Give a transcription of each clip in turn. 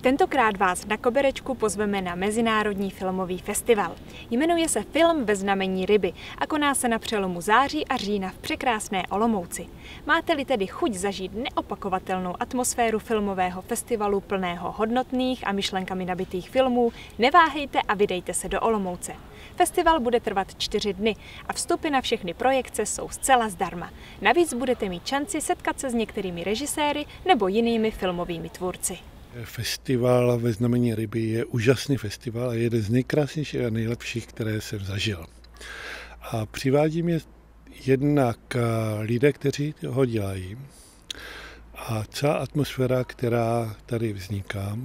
Tentokrát vás na koberečku pozveme na Mezinárodní filmový festival. Jmenuje se Film ve znamení ryby a koná se na přelomu září a října v překrásné Olomouci. Máte-li tedy chuť zažít neopakovatelnou atmosféru filmového festivalu plného hodnotných a myšlenkami nabitých filmů, neváhejte a vydejte se do Olomouce. Festival bude trvat 4 dny a vstupy na všechny projekce jsou zcela zdarma. Navíc budete mít šanci setkat se s některými režiséry nebo jinými filmovými tvůrci. Festival ve znamení ryby je úžasný festival a jeden z nejkrásnějších a nejlepších, které jsem zažil. A přivádí mě jednak lidé, kteří ho dělají, a celá atmosféra, která tady vzniká,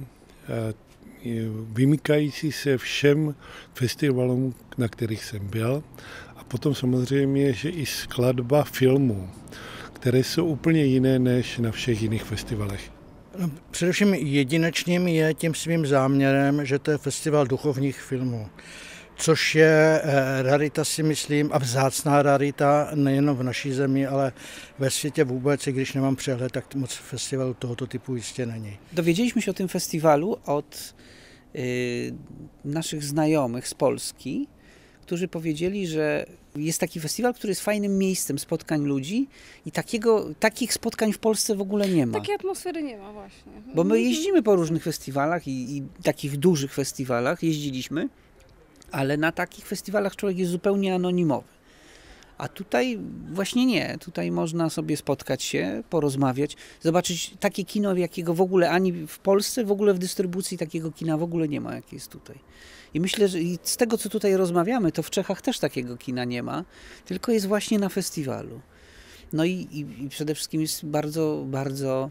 vymykající se všem festivalům, na kterých jsem byl. A potom samozřejmě, že i skladba filmů, které jsou úplně jiné než na všech jiných festivalech. Především jedinečným je tím svým záměrem, že to je festival duchovních filmů, což je rarita, si myslím, a vzácná rarita nejen v naší zemi, ale ve světě vůbec, i když nemám přehled, tak moc festivalu tohoto typu jistě není. Dowiedzieliśmy się o tym festiwalu od naszych znajomych z Polski, którzy powiedzieli, że jest taki festiwal, który jest fajnym miejscem spotkań ludzi i takich spotkań w Polsce w ogóle nie ma. Takiej atmosfery nie ma właśnie. Bo my jeździmy po różnych festiwalach i takich dużych festiwalach jeździliśmy, ale na takich festiwalach człowiek jest zupełnie anonimowy. A tutaj właśnie nie. Tutaj można sobie spotkać się, porozmawiać, zobaczyć takie kino, jakiego w ogóle ani w Polsce, w ogóle w dystrybucji takiego kina w ogóle nie ma, jakie jest tutaj. I myślę, że z tego, co tutaj rozmawiamy, to w Czechach też takiego kina nie ma, tylko jest właśnie na festiwalu. No i przede wszystkim jest bardzo, bardzo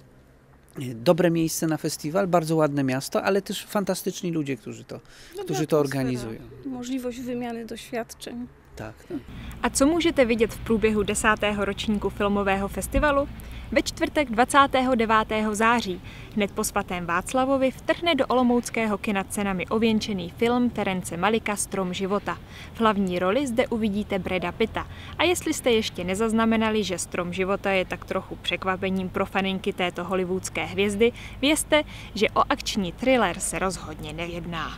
dobre miejsce na festiwal, bardzo ładne miasto, ale też fantastyczni ludzie, którzy to organizują. Możliwość wymiany doświadczeń. Tak. A co můžete vidět v průběhu 10. ročníku filmového festivalu? Ve čtvrtek 29. září hned po svatém Václavovi vtrhne do olomouckého kina cenami ověnčený film Terence Malicka Strom života. V hlavní roli zde uvidíte Brada Pitta. A jestli jste ještě nezaznamenali, že Strom života je tak trochu překvapením pro faninky této hollywoodské hvězdy, vězte, že o akční thriller se rozhodně nejedná.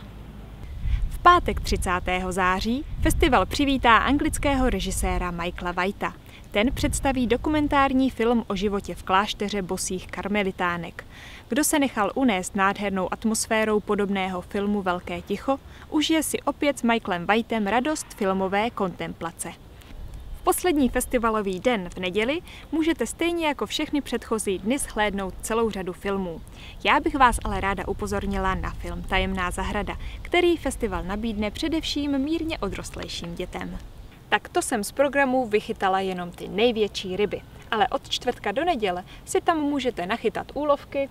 V pátek 30. září festival přivítá anglického režiséra Michaela Whitea. Ten představí dokumentární film o životě v klášteře bosých karmelitánek. Kdo se nechal unést nádhernou atmosférou podobného filmu Velké ticho, užije si opět s Michaelem Whiteem radost filmové kontemplace. V poslední festivalový den v neděli můžete stejně jako všechny předchozí dny shlédnout celou řadu filmů. Já bych vás ale ráda upozornila na film Tajemná zahrada, který festival nabídne především mírně odrostlejším dětem. Tak to jsem z programu vychytala jenom ty největší ryby, ale od čtvrtka do neděle si tam můžete nachytat úlovky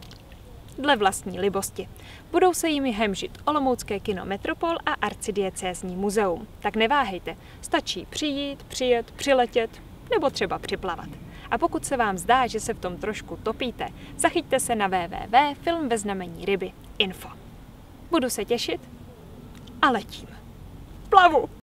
dle vlastní libosti. Budou se jimi hemžit Olomoucké kino Metropol a Arcidiecézní muzeum. Tak neváhejte, stačí přijít, přijet, přiletět nebo třeba připlavat. A pokud se vám zdá, že se v tom trošku topíte, zachyťte se na www.filmveznamení ryby.info. Budu se těšit a letím. Plavu!